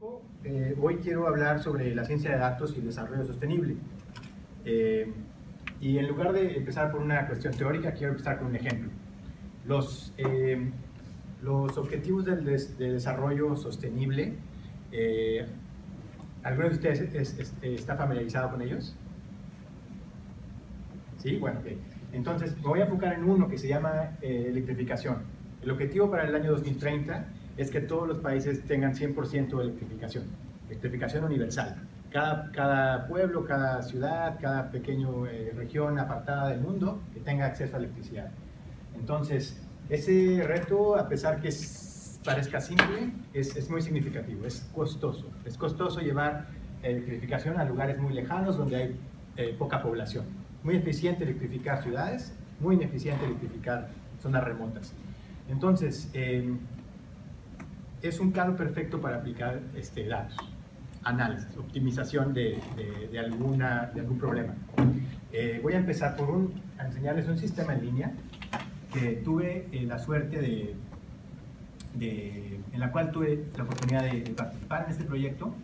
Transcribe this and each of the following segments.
Hoy quiero hablar sobre la ciencia de datos y el desarrollo sostenible. Y en lugar de empezar por una cuestión teórica, quiero empezar con un ejemplo. Los objetivos de desarrollo sostenible, ¿alguno de ustedes está familiarizado con ellos? ¿Sí? Bueno, ok. Entonces, me voy a enfocar en uno que se llama electrificación. El objetivo para el año 2030 es que todos los países tengan 100% de electrificación universal. Cada pueblo, cada ciudad, cada pequeña región apartada del mundo que tenga acceso a electricidad. Entonces, ese reto, a pesar que parezca simple, es muy significativo, es costoso. Es costoso llevar electrificación a lugares muy lejanos donde hay poca población. Muy eficiente electrificar ciudades, muy ineficiente electrificar zonas remotas. Entonces, es un caso perfecto para aplicar datos, análisis, optimización de algún problema. Voy a empezar a enseñarles un sistema en línea que tuve la suerte en la cual tuve la oportunidad de participar en este proyecto.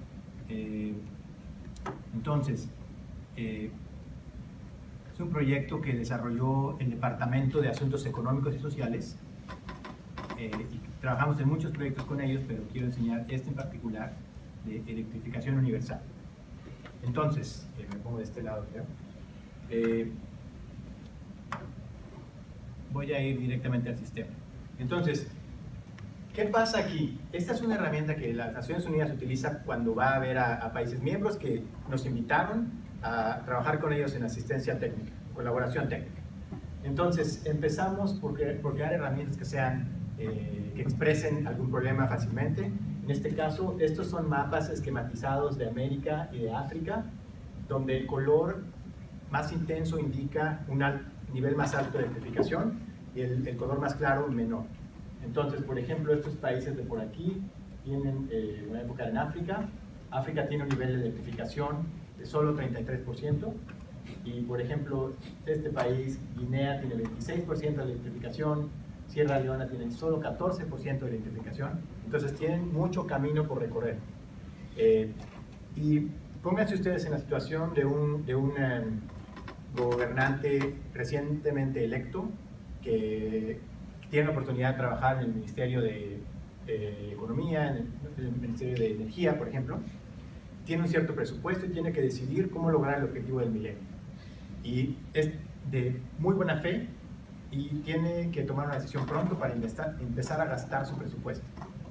Entonces, es un proyecto que desarrolló el Departamento de Asuntos Económicos y Sociales. Y trabajamos en muchos proyectos con ellos, pero quiero enseñar este en particular de electrificación universal. Entonces, me pongo de este lado, creo. Voy a ir directamente al sistema. Entonces, ¿qué pasa aquí? Esta es una herramienta que las Naciones Unidas utiliza cuando va a ver a países miembros que nos invitaron a trabajar con ellos en asistencia técnica, colaboración técnica. Entonces, empezamos por crear herramientas que expresen algún problema fácilmente. En este caso, estos son mapas esquematizados de América y de África, donde el color más intenso indica un nivel más alto de electrificación y el color más claro menor. Entonces, por ejemplo, estos países de por aquí tienen, voy a enfocar en África. África tiene un nivel de electrificación de solo 33%. Y, por ejemplo, este país, Guinea, tiene 26% de electrificación. Sierra Leona tiene solo 14% de electrificación. Entonces, tienen mucho camino por recorrer. Y pónganse ustedes en la situación de un gobernante recientemente electo que tiene la oportunidad de trabajar en el Ministerio de Economía, en el Ministerio de Energía, por ejemplo. Tiene un cierto presupuesto y tiene que decidir cómo lograr el objetivo del milenio. Y es de muy buena fe y tiene que tomar una decisión pronto para empezar a gastar su presupuesto.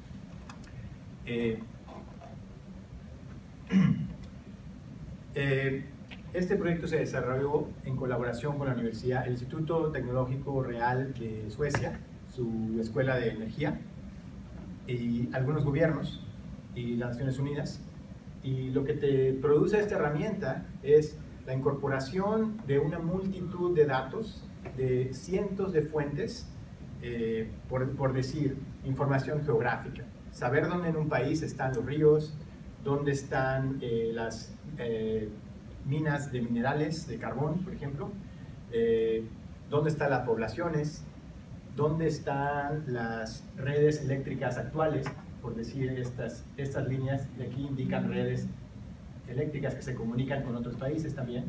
Este proyecto se desarrolló en colaboración con la Universidad, el Instituto Tecnológico Real de Suecia, su escuela de energía, y algunos gobiernos y las Naciones Unidas. Y lo que te produce esta herramienta es la incorporación de una multitud de datos de cientos de fuentes, por decir, información geográfica, saber dónde en un país están los ríos, dónde están las minas de minerales, de carbón, por ejemplo, dónde están las poblaciones, dónde están las redes eléctricas actuales, por decir, estas líneas de aquí indican redes eléctricas que se comunican con otros países también,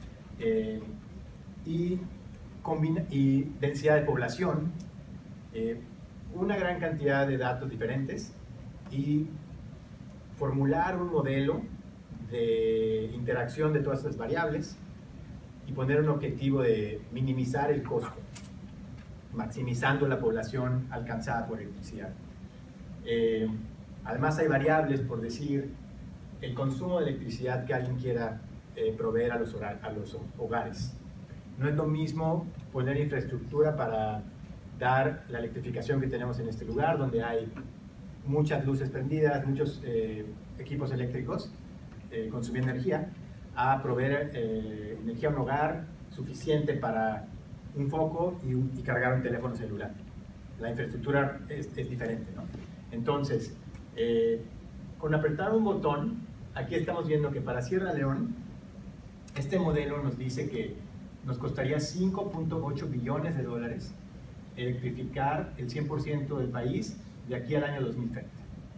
y densidad de población, una gran cantidad de datos diferentes, y formular un modelo de interacción de todas estas variables y poner un objetivo de minimizar el costo, maximizando la población alcanzada por electricidad. Además hay variables, por decir, el consumo de electricidad que alguien quiera proveer a los hogares. No es lo mismo poner infraestructura para dar la electrificación que tenemos en este lugar, donde hay muchas luces prendidas, muchos equipos eléctricos consumiendo energía, a proveer energía a un hogar suficiente para un foco y cargar un teléfono celular. La infraestructura es diferente, ¿no? Entonces, con apretar un botón, aquí estamos viendo que para Sierra Leona, este modelo nos dice que nos costaría 5.8 billones de dólares electrificar el 100% del país de aquí al año 2030.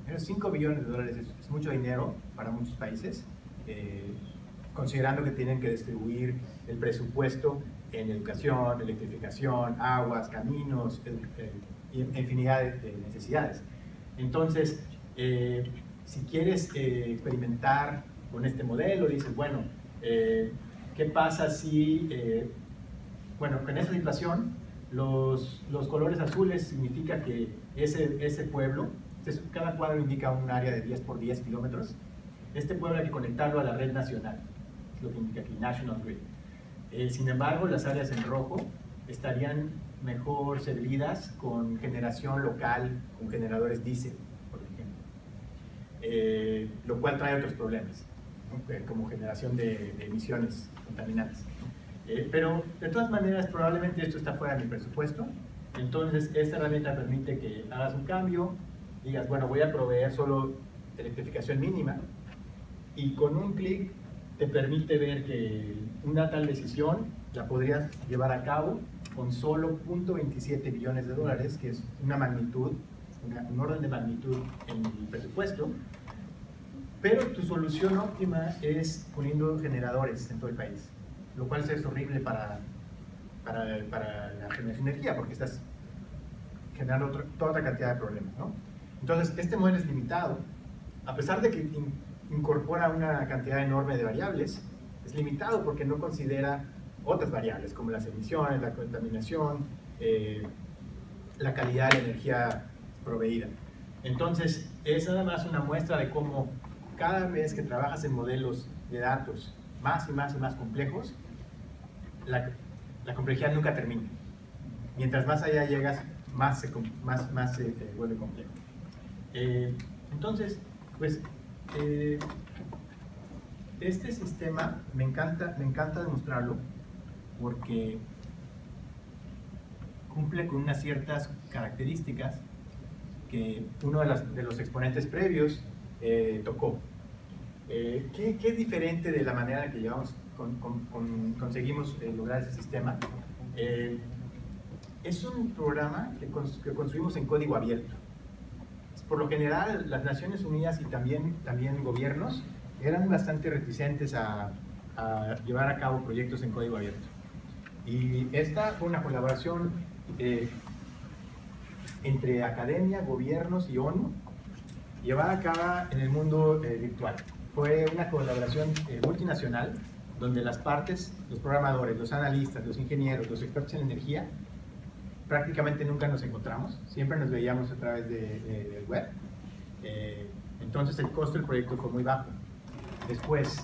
Esos 5 billones de dólares es mucho dinero para muchos países, considerando que tienen que distribuir el presupuesto en educación, electrificación, aguas, caminos, y infinidad de necesidades. Entonces, si quieres experimentar con este modelo, dices, bueno, ¿qué pasa si, bueno, con esa situación, los colores azules significa que ese pueblo, cada cuadro indica un área de 10 por 10 kilómetros, este pueblo hay que conectarlo a la red nacional, es lo que indica aquí, National Grid. Sin embargo, las áreas en rojo estarían mejor servidas con generación local, con generadores diésel, por ejemplo, lo cual trae otros problemas, ¿no? Como generación de emisiones contaminantes. Pero de todas maneras, probablemente esto está fuera de mi presupuesto, entonces esta herramienta permite que hagas un cambio, digas, bueno, voy a proveer solo electrificación mínima, y con un clic te permite ver que una tal decisión la podrías llevar a cabo con solo 0.27 billones de dólares, que es una magnitud, un orden de magnitud en el presupuesto, pero tu solución óptima es poniendo generadores en todo el país, lo cual es horrible para la generación de energía, porque estás generando toda otra cantidad de problemas, ¿no? Entonces, este modelo es limitado, a pesar de que incorpora una cantidad enorme de variables, es limitado porque no considera otras variables como las emisiones, la contaminación, la calidad de la energía proveída. Entonces, es nada más una muestra de cómo cada vez que trabajas en modelos de datos más y más y más complejos, la complejidad nunca termina. Mientras más allá llegas, más se vuelve complejo. Entonces, pues, este sistema me encanta demostrarlo porque cumple con unas ciertas características que uno de los exponentes previos tocó. ¿Qué es diferente de la manera en que llevamos conseguimos lograr ese sistema? Es un programa que construimos en código abierto. Por lo general, las Naciones Unidas y también gobiernos eran bastante reticentes a llevar a cabo proyectos en código abierto. Y esta fue una colaboración entre academia, gobiernos y ONU, llevada a cabo en el mundo virtual. Fue una colaboración multinacional, donde las partes, los programadores, los analistas, los ingenieros, los expertos en energía, prácticamente nunca nos encontramos, siempre nos veíamos a través del web. Entonces el costo del proyecto fue muy bajo. Después,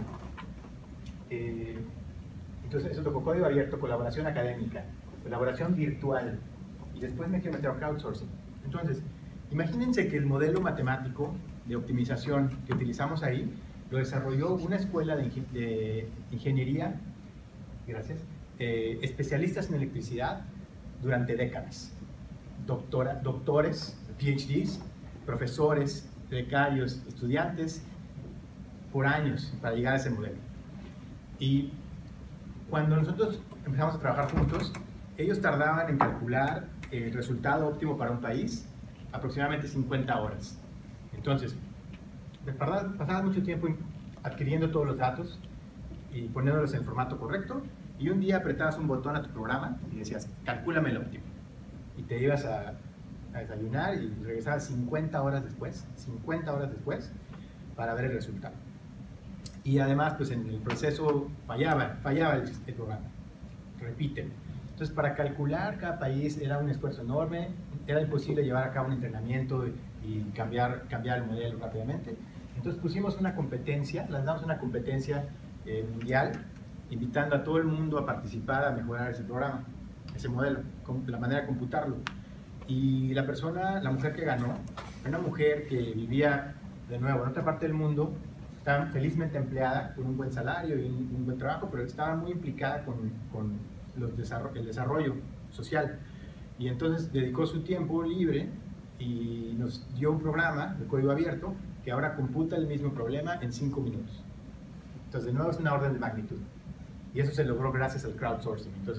entonces eso tocó código abierto, colaboración académica, colaboración virtual, y después me quiero meter a crowdsourcing. Entonces, imagínense que el modelo matemático de optimización que utilizamos ahí lo desarrolló una escuela de ingeniería, gracias, especialistas en electricidad durante décadas. Doctores, PhDs, profesores, becarios, estudiantes, por años para llegar a ese modelo. Y cuando nosotros empezamos a trabajar juntos, ellos tardaban en calcular el resultado óptimo para un país aproximadamente 50 horas. Entonces, pasaba mucho tiempo adquiriendo todos los datos y poniéndolos en formato correcto, y un día apretabas un botón a tu programa y decías, calcúlame el óptimo. Y te ibas a desayunar y regresabas 50 horas después para ver el resultado. Y además, pues en el proceso fallaba el programa. Repítelo. Entonces, para calcular cada país era un esfuerzo enorme, era imposible llevar a cabo un entrenamiento y cambiar el modelo rápidamente. Entonces pusimos una competencia, lanzamos una competencia mundial, invitando a todo el mundo a participar, a mejorar ese programa, ese modelo, la manera de computarlo. Y la mujer que ganó, era una mujer que vivía, de nuevo, en otra parte del mundo, estaba felizmente empleada, con un buen salario y un buen trabajo, pero estaba muy implicada con el desarrollo social. Y entonces dedicó su tiempo libre y nos dio un programa de código abierto que ahora computa el mismo problema en 5 minutos. Entonces, de nuevo, es una orden de magnitud. Y eso se logró gracias al crowdsourcing. Entonces,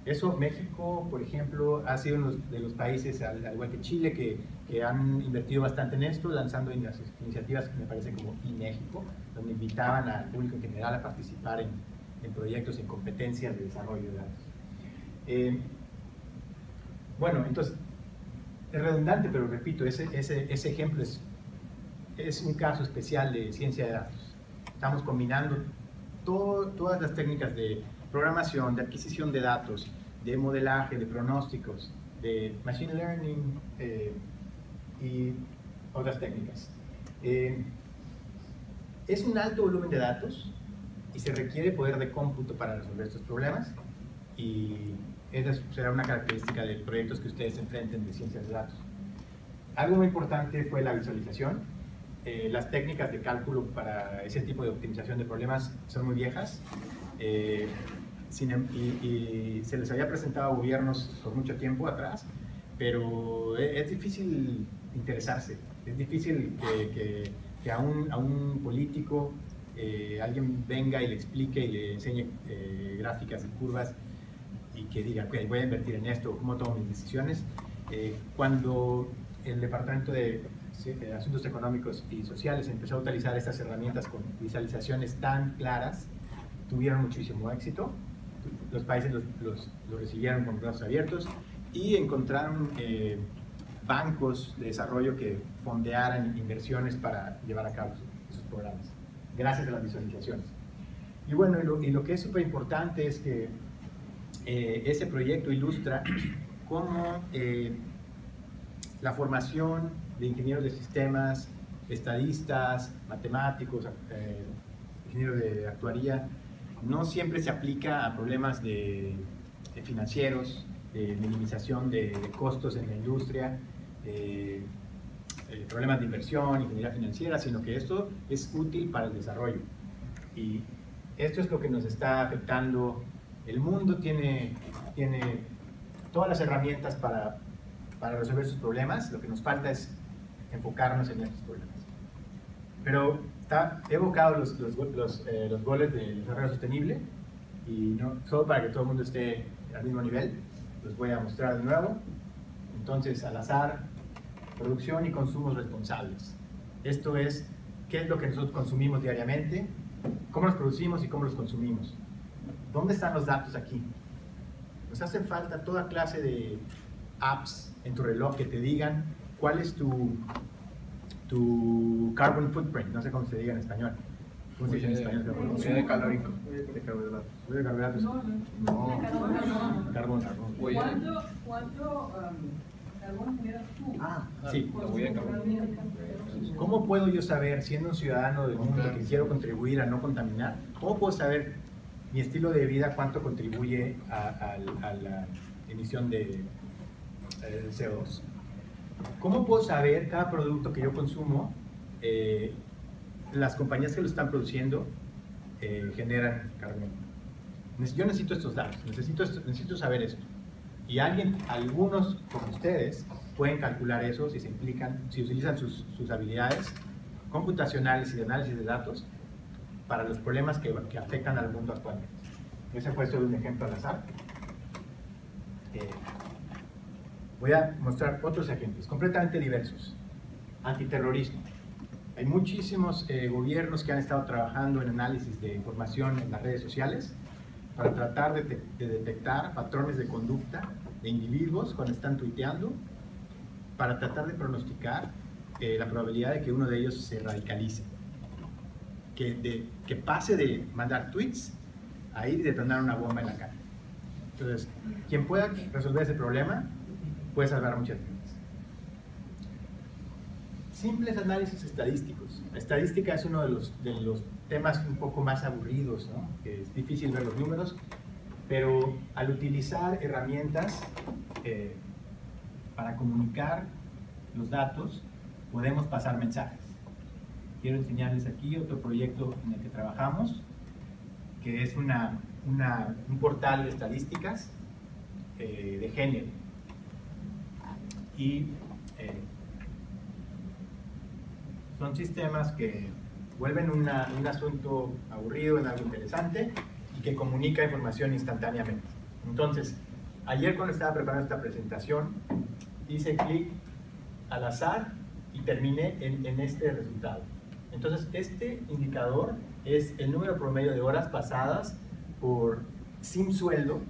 Eso, México, por ejemplo, ha sido uno de los países, al igual que Chile, que han invertido bastante en esto, lanzando iniciativas que me parecen como iMéxico, donde invitaban al público en general a participar en proyectos, en competencias de desarrollo de datos. Bueno, entonces, es redundante, pero repito, ese ejemplo es un caso especial de ciencia de datos. Estamos combinando todas las técnicas de programación, de adquisición de datos, de modelaje, de pronósticos, de machine learning y otras técnicas. Es un alto volumen de datos y se requiere poder de cómputo para resolver estos problemas, y esa será una característica de proyectos que ustedes enfrenten de ciencias de datos. Algo muy importante fue la visualización. Las técnicas de cálculo para ese tipo de optimización de problemas son muy viejas, y se les había presentado a gobiernos por mucho tiempo atrás, pero es difícil interesarse, es difícil que a un político alguien venga y le explique y le enseñe gráficas y curvas y que diga, ok, voy a invertir en esto, cómo tomo mis decisiones. Cuando el Departamento de Asuntos Económicos y Sociales empezó a utilizar estas herramientas con visualizaciones tan claras, tuvieron muchísimo éxito. Los países los recibieron con brazos abiertos y encontraron bancos de desarrollo que fondearan inversiones para llevar a cabo esos programas, gracias a las visualizaciones. Y bueno, y lo que es súper importante es que ese proyecto ilustra cómo la formación de ingenieros de sistemas, estadistas, matemáticos, ingenieros de actuaría, no siempre se aplica a problemas de financieros, de minimización de costos en la industria, problemas de inversión, ingeniería financiera, sino que esto es útil para el desarrollo. Y esto es lo que nos está afectando. El mundo tiene todas las herramientas para resolver sus problemas, lo que nos falta es enfocarnos en estos problemas. Pero he evocado los goles del desarrollo sostenible, y no, solo para que todo el mundo esté al mismo nivel, los voy a mostrar de nuevo. Entonces, al azar, producción y consumos responsables. Esto es, ¿qué es lo que nosotros consumimos diariamente? ¿Cómo los producimos y cómo los consumimos? ¿Dónde están los datos aquí? Nos hace falta toda clase de apps en tu reloj que te digan cuál es tu carbon footprint, no sé cómo se diga en español. ¿Cómo se dice en español? Consumo calórico. De carbohidratos. ¿De carbohidratos? No. Carbón. ¿Cuánto carbón generas tú? Sí. Lo voy a carbonar. ¿Cómo puedo yo saber, siendo un ciudadano del mundo que quiero contribuir a no contaminar, cómo puedo saber mi estilo de vida cuánto contribuye a la emisión de CO2? ¿Cómo puedo saber cada producto que yo consumo, las compañías que lo están produciendo generan carbono? Yo necesito estos datos, necesito saber esto. Y algunos como ustedes pueden calcular eso si utilizan sus habilidades computacionales y de análisis de datos para los problemas que afectan al mundo actualmente. Ese fue solo un ejemplo al azar. Voy a mostrar otros ejemplos, completamente diversos. Antiterrorismo. Hay muchísimos gobiernos que han estado trabajando en análisis de información en las redes sociales para tratar de detectar patrones de conducta de individuos cuando están tuiteando, para tratar de pronosticar la probabilidad de que uno de ellos se radicalice, que pase de mandar tweets a ir y detonar una bomba en la calle. Entonces, quien pueda resolver ese problema puede salvar muchas vidas. Simples análisis estadísticos. La estadística es uno de los temas un poco más aburridos, ¿no? Que es difícil ver los números, pero al utilizar herramientas para comunicar los datos, podemos pasar mensajes. Quiero enseñarles aquí otro proyecto en el que trabajamos, que es un portal de estadísticas de género. Y son sistemas que vuelven un asunto aburrido en algo interesante y que comunica información instantáneamente. Entonces, ayer cuando estaba preparando esta presentación, hice clic al azar y terminé en este resultado. Entonces, este indicador es el número promedio de horas pasadas sin sueldo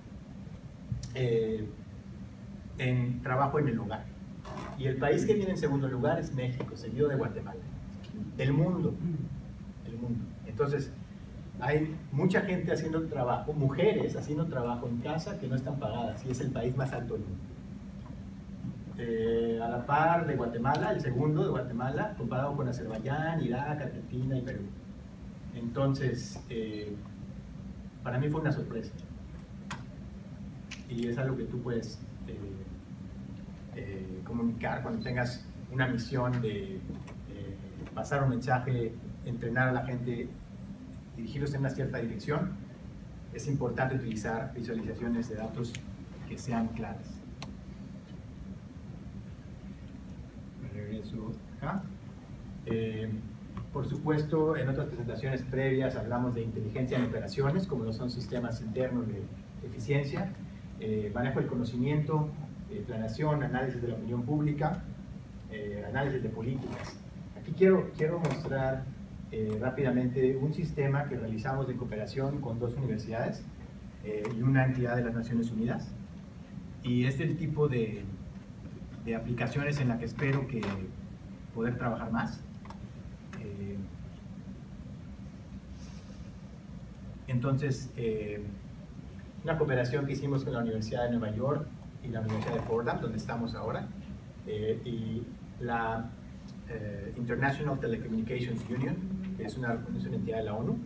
en trabajo en el hogar. Y el país que viene en segundo lugar es México, seguido de Guatemala. El mundo. Entonces, hay mucha gente haciendo trabajo, mujeres haciendo trabajo en casa que no están pagadas, y es el país más alto del mundo. A la par de Guatemala, el segundo de Guatemala, comparado con Azerbaiyán, Irak, Argentina y Perú. Entonces, para mí fue una sorpresa. Y es algo que tú puedes comunicar cuando tengas una misión de pasar un mensaje, entrenar a la gente, dirigirlos en una cierta dirección. Es importante utilizar visualizaciones de datos que sean claras. Me regreso acá. Por supuesto, en otras presentaciones previas hablamos de inteligencia en operaciones, como lo son sistemas internos de eficiencia, manejo del conocimiento, planeación, análisis de la opinión pública, análisis de políticas. Aquí quiero mostrar rápidamente un sistema que realizamos de cooperación con 2 universidades y una entidad de las Naciones Unidas. Y es el tipo de aplicaciones en la que espero poder trabajar más. Entonces, una cooperación que hicimos con la Universidad de Nueva York y la Universidad de Fordham, donde estamos ahora, y la International Telecommunications Union, que es una entidad de la ONU.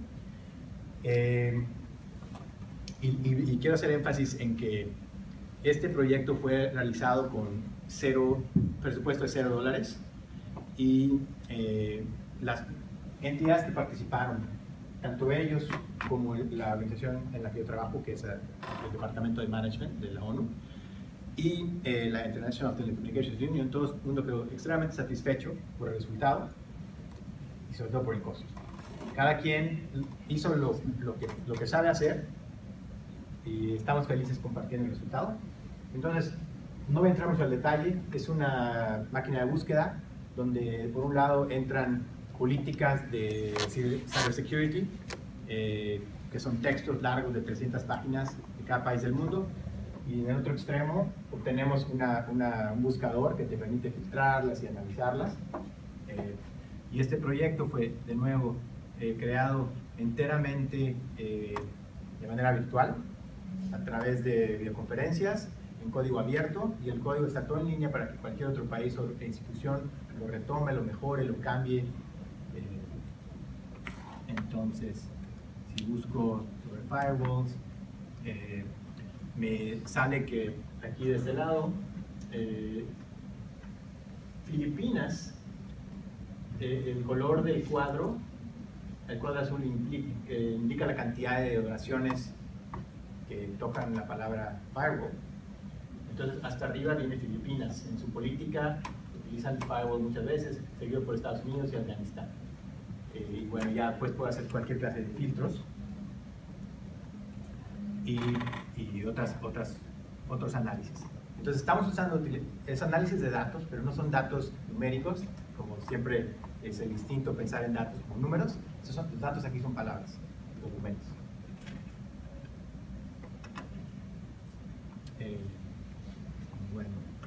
Y quiero hacer énfasis en que este proyecto fue realizado con presupuesto de $0, y las entidades que participaron, tanto ellos como la organización en la que yo trabajo, que es el Departamento de Management de la ONU, y la International Telecommunications Union, todo el mundo quedó extremadamente satisfecho por el resultado y sobre todo por el costo. Cada quien hizo lo que sabe hacer y estamos felices compartiendo el resultado. Entonces, no voy a entrar mucho al detalle, es una máquina de búsqueda donde por un lado entran políticas de cybersecurity, que son textos largos de 300 páginas de cada país del mundo, y en el otro extremo obtenemos un buscador que te permite filtrarlas y analizarlas. Y este proyecto fue, de nuevo, creado enteramente de manera virtual, a través de videoconferencias, en código abierto, y el código está todo en línea para que cualquier otro país o institución lo retome, lo mejore, lo cambie. Entonces, si busco sobre firewalls, me sale que aquí de este lado, Filipinas, el color del cuadro, el cuadro azul indica la cantidad de oraciones que tocan la palabra firewall. Entonces, hasta arriba viene Filipinas. En su política utilizan firewall muchas veces, seguido por Estados Unidos y Afganistán. Y bueno, ya pues puedo hacer cualquier clase de filtros y otros análisis. Entonces, estamos usando análisis de datos, pero no son datos numéricos, como siempre es el instinto pensar en datos como números. Los datos aquí son palabras, documentos. Bueno,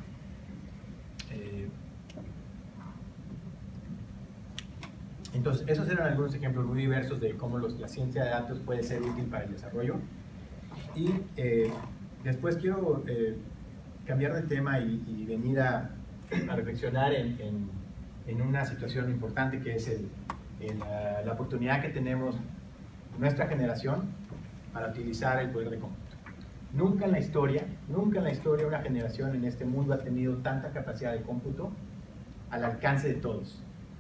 entonces esos eran algunos ejemplos muy diversos de cómo la ciencia de datos puede ser útil para el desarrollo. Y después quiero cambiar de tema y venir a reflexionar en una situación importante, que es la oportunidad que tenemos nuestra generación para utilizar el poder de cómputo. Nunca en la historia una generación en este mundo ha tenido tanta capacidad de cómputo al alcance de todos.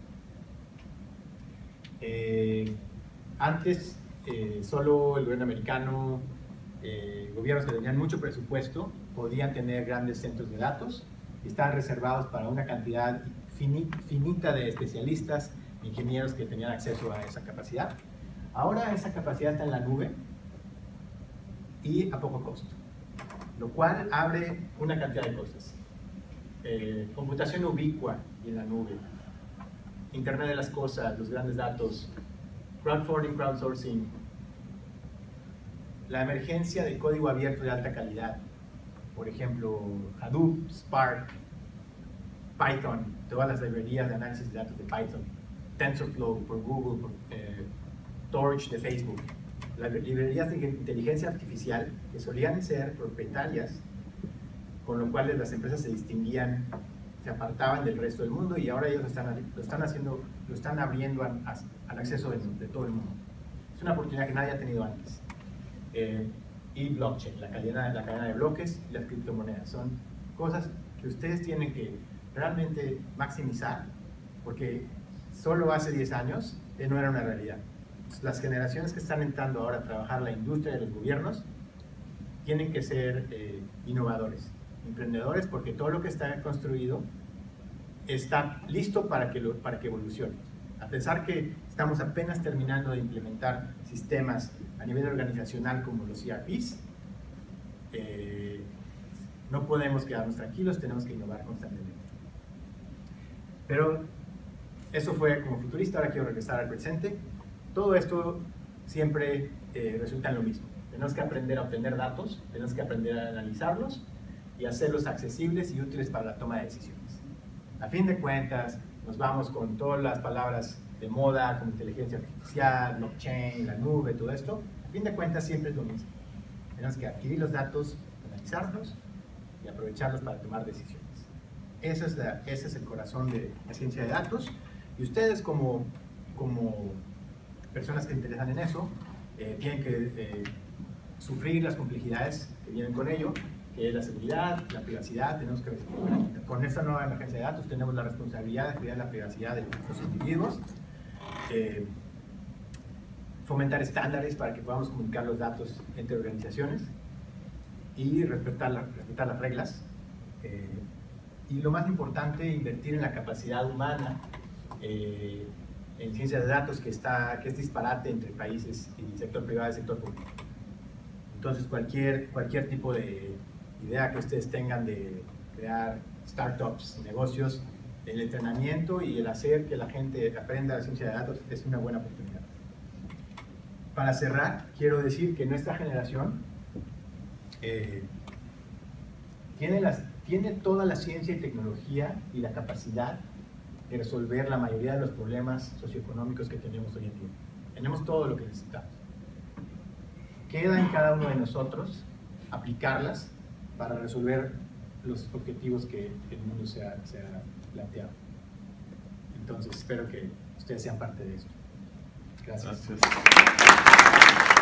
Antes, solo el gobierno americano, gobiernos que tenían mucho presupuesto, podían tener grandes centros de datos y estaban reservados para una cantidad finita de especialistas, ingenieros que tenían acceso a esa capacidad. Ahora esa capacidad está en la nube y a poco costo. lo cual abre una cantidad de cosas. Computación ubicua y en la nube, Internet de las cosas, los grandes datos, crowdfunding, crowdsourcing, la emergencia de código abierto de alta calidad, por ejemplo, Hadoop, Spark, Python, todas las librerías de análisis de datos de Python, TensorFlow por Google, por, Torch de Facebook, las librerías de inteligencia artificial que solían ser propietarias, con lo cual las empresas se distinguían, se apartaban del resto del mundo, y ahora ellos lo están abriendo al acceso de todo el mundo. Es una oportunidad que nadie ha tenido antes. Y blockchain, la cadena de bloques y las criptomonedas, son cosas que ustedes tienen que realmente maximizar, porque solo hace 10 años no era una realidad. Las generaciones que están entrando ahora a trabajar en la industria de los gobiernos tienen que ser innovadores, emprendedores, porque todo lo que está construido está listo para que evolucione. A pesar que estamos apenas terminando de implementar sistemas a nivel organizacional como los ERPs, no podemos quedarnos tranquilos, tenemos que innovar constantemente. Pero eso fue como futurista, ahora quiero regresar al presente. Todo esto siempre resulta en lo mismo. Tenemos que aprender a obtener datos, tenemos que aprender a analizarlos y hacerlos accesibles y útiles para la toma de decisiones. A fin de cuentas, nos vamos con todas las palabras de moda, como inteligencia artificial, blockchain, la nube, todo esto. A fin de cuentas, siempre es lo mismo. Tenemos que adquirir los datos, analizarlos y aprovecharlos para tomar decisiones. Ese es el corazón de la ciencia de datos. Y ustedes, como personas que se interesan en eso, tienen que sufrir las complejidades que vienen con ello, que es la seguridad, la privacidad. Con esta nueva emergencia de datos tenemos la responsabilidad de cuidar la privacidad de los individuos, fomentar estándares para que podamos comunicar los datos entre organizaciones y respetar las reglas. Y lo más importante, invertir en la capacidad humana en ciencia de datos, que es disparate entre países y sector privado y sector público. Entonces, cualquier tipo de idea que ustedes tengan de crear startups, negocios, el entrenamiento y el hacer que la gente aprenda la ciencia de datos es una buena oportunidad. Para cerrar, quiero decir que nuestra generación tiene toda la ciencia y tecnología y la capacidad de resolver la mayoría de los problemas socioeconómicos que tenemos hoy en día. Tenemos todo lo que necesitamos. Queda en cada uno de nosotros aplicarlas para resolver los objetivos que el mundo se ha planteado. Entonces, espero que ustedes sean parte de esto. Gracias. Gracias.